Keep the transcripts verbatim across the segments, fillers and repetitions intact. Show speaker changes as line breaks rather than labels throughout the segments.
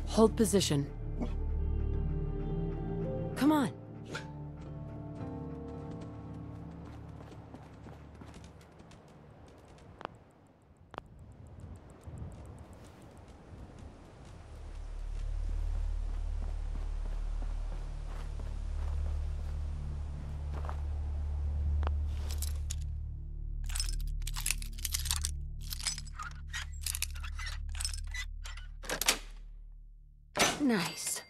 Hold position. Come on. Nice.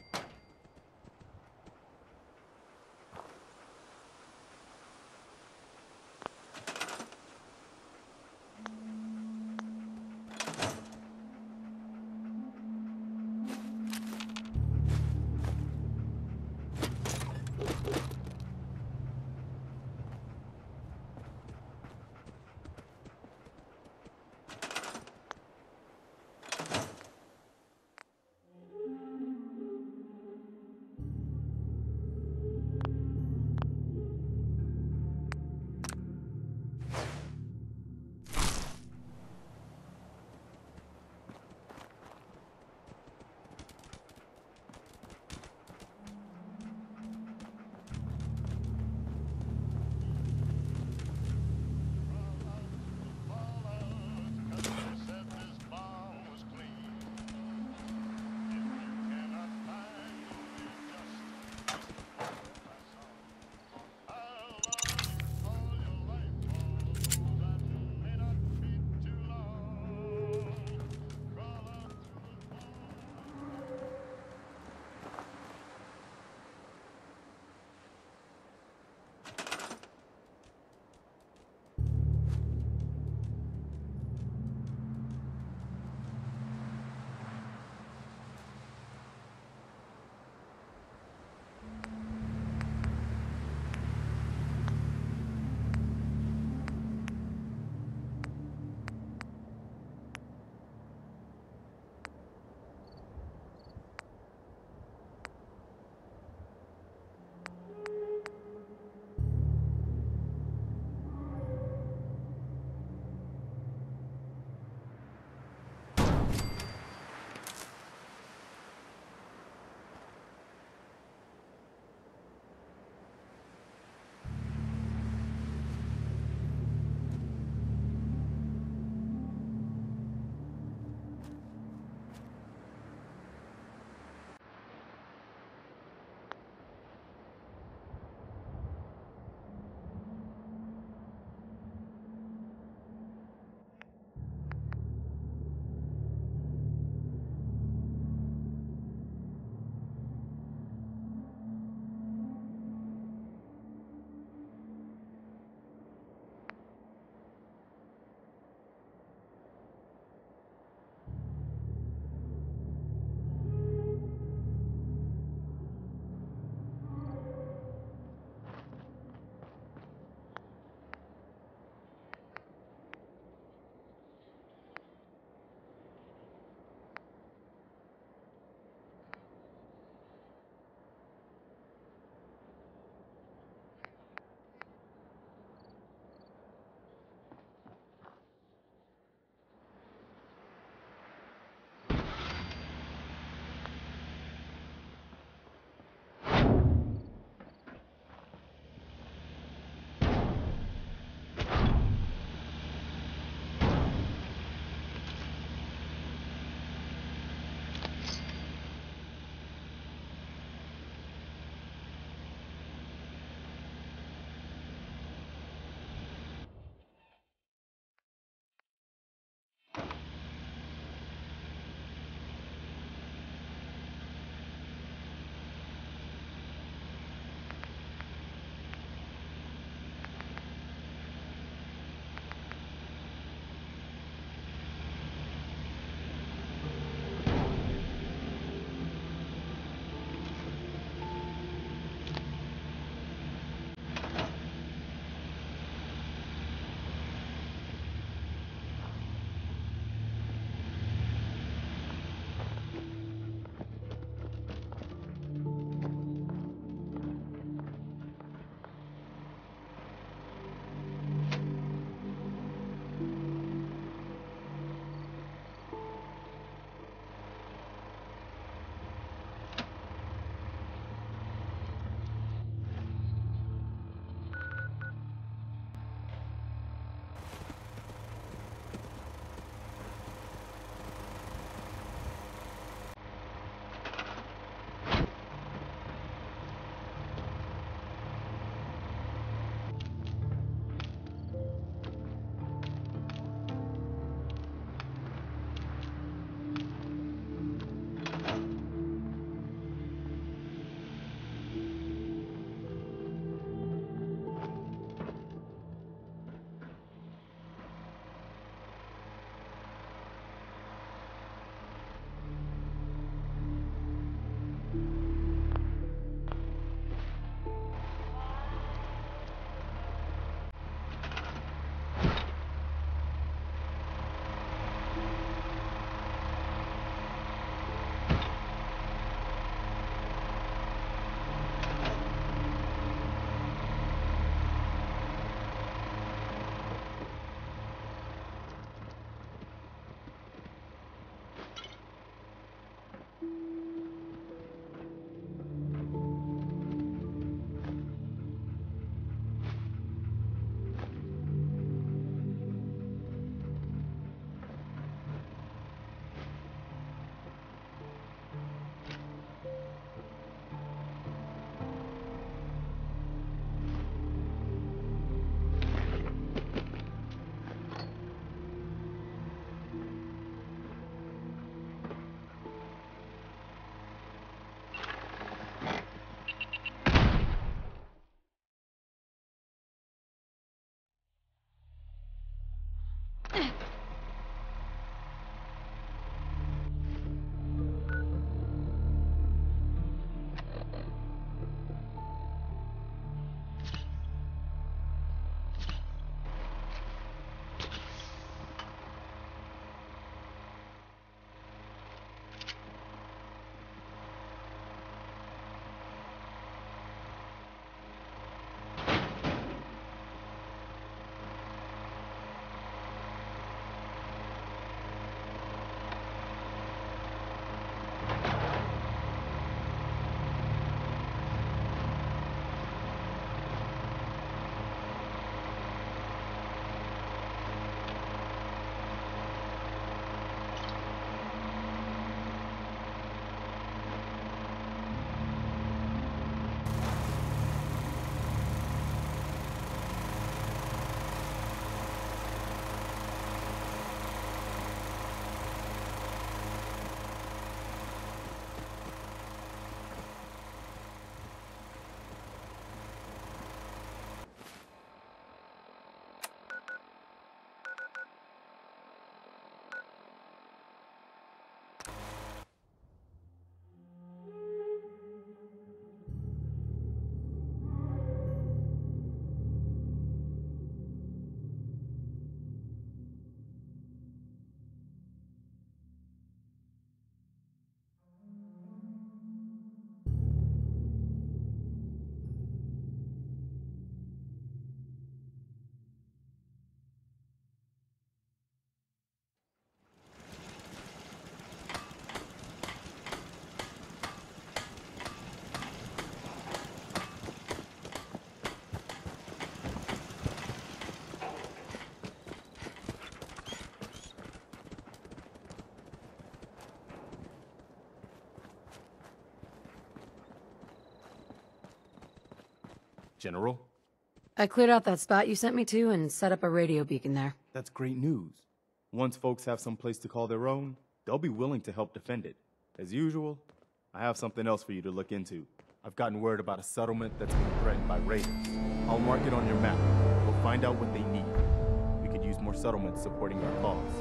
General?
I cleared out that spot you sent me to and set up a radio beacon there.
That's great news. Once folks have some place to call their own, they'll be willing to help defend it. As usual, I have something else for you to look into. I've gotten word about a settlement that's been threatened by raiders. I'll mark it on your map. We'll find out what they need. We could use more settlements supporting our cause.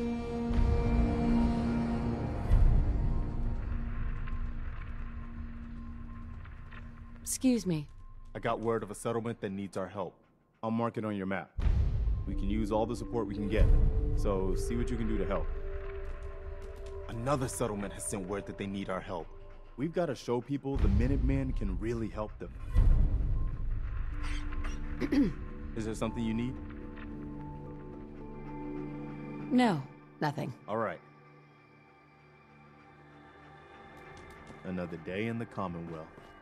Excuse me.
I got word of a settlement that needs our help. I'll mark it on your map. We can use all the support we can get, so see what you can do to help. Another settlement has sent word that they need our help. We've got to show people the Minutemen can really help them. Is there something you need?
No, nothing.
All right. Another day in the Commonwealth.